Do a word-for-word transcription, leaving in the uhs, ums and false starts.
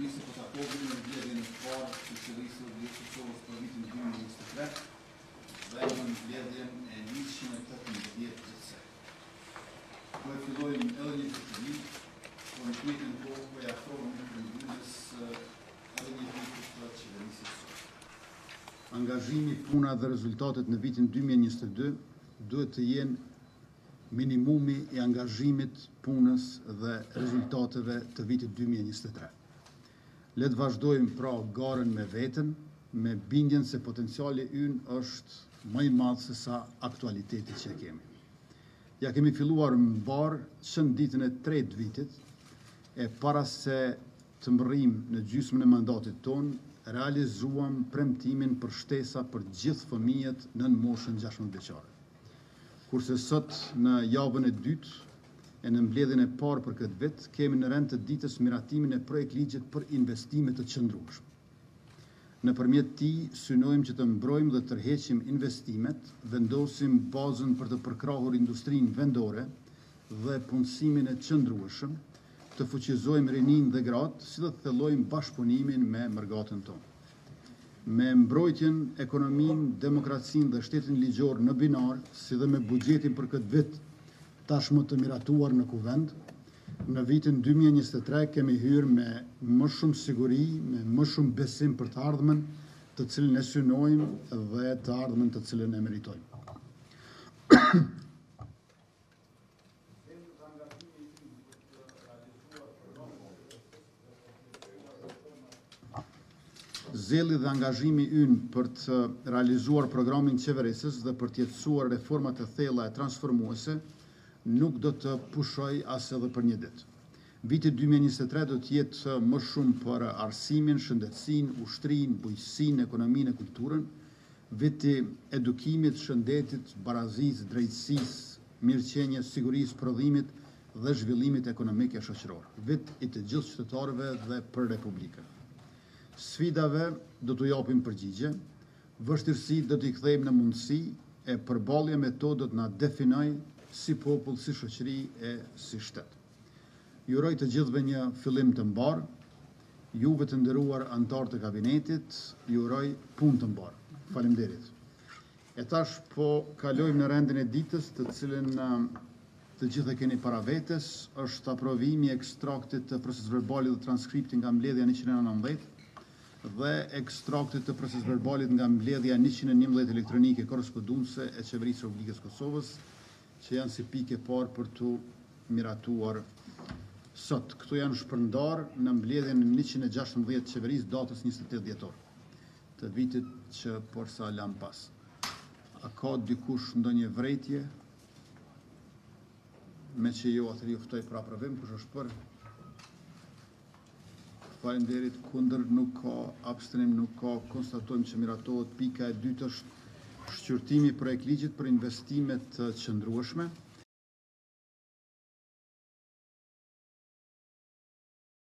se po takohemi në mbledhjen e parë të qeverisë së Kosovës për vitin dy mijë e njëzet e tre dhe në mbledhjen e njëqind e tetëmbëdhjetë të saj. Po e fillojmë edhe një përgjigje, po në kujtën kohë po ja afrohem në përgjigjes edhe një pikë të qeverisë së. Angazhimi, puna dhe rezultatet në vitin dy mijë e njëzet e dy duhet të jenë minimumi i angazhimit, punës dhe rezultateve të vitit dy mijë e njëzet e tre. Le të vazhdojmë pra garën me veten, me bindjen se potenciali ynë është më i madh se sa aktualiteti që kemi. Ja kemi filluar mbar që në ditën e tretë vitit, e para se të mbërrim në gjysmën e mandatit ton, realizuam premtimin për shtesa për gjithë fëmijët nën moshën gjashtëdhjetë vjeçare. Kurse sot në javën e dytë e në mbledhjen e parë për këtë vit, kemi në rend të ditës miratimin e projekt ligjit për investime të qëndrueshme. Nëpërmjet tij synojmë që të mbrojmë dhe tërheqim investimet, vendosim bazën për të përkrahur industrinë vendore dhe punësimin e qëndrueshëm, të fuqizojmë rininë dhe gratë, si dhe të thellojmë bashkëpunimin me mërgatën tonë. Me mbrojtjen, ekonominë, demokracinë dhe shtetin ligjor në binar, si dhe me buxhetin për këtë vit tashmë të miratuar në kuvend, në vitin dy mijë e njëzet e tre kemi hyrë me më shumë siguri, me më shumë besim për të ardhmen të cilën e synojmë dhe të ardhmen të cilën e meritojmë. Zeli dhe angazhimi ynë për të realizuar programin qeverisës dhe për të jetësuar reformat e thella e transformuese nuk do të pushoj as edhe për një ditë. Viti dy mijë e njëzet e tre do të jetë më shumë për arsimin, shëndetësinë, ushtrinë, bujqësinë, ekonominë e kulturën, viti edukimit, shëndetit, barazisë, drejtësisë, mirëqenies, sigurisë, prodhimit dhe zhvillimit ekonomik e shoqëror. Vit i të gjithë qytetarëve dhe për Republikën. Sfidave do t'u japim përgjigje, vështirësitë do t'i kthejmë në mundësi, e përballja me to do të na definojë si popull, si shoqëri e si shtet. Ju uroj të gjithëve një fillim të mbar, juve të nderuar anëtar të kabinetit, ju uroj punë të mbar. Faleminderit. E tash po kalojmë në rendin e ditës, të cilën të gjithë e keni para vetes, është aprovimi i ekstraktit të procesës verbalit dhe transkriptit nga mbledhja njëqind e nëntëmbëdhjetë dhe ekstraktit të procesës verbalit nga mbledhja njëqind e njëmbëdhjetë elektronike korresponduese e Qeverisë së Republikës Kosovës, që janë si pikë e parë për të miratuar sot. Këto janë shpërndar në mbledhjen e njëqind e gjashtëmbëdhjetë qeverisë datës njëzet e tetë dhjetor të vitit që porsa lan pas. A ka dikush ndonjë vrejtje? Me që jo atëri ju ftoj për aprovim, kush është për? Faleminderit, kundër nuk ka, abstenim nuk ka, konstatojmë që miratohet. Pika e dytë është shqyrtimi projekt ligjit për investimet të qëndrueshme.